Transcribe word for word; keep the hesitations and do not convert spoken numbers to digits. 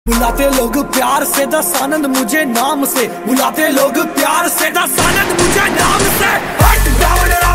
बुलाते लोग प्यार से दस आनंद मुझे नाम से, बुलाते लोग प्यार से दस आनंद मुझे नाम से। हट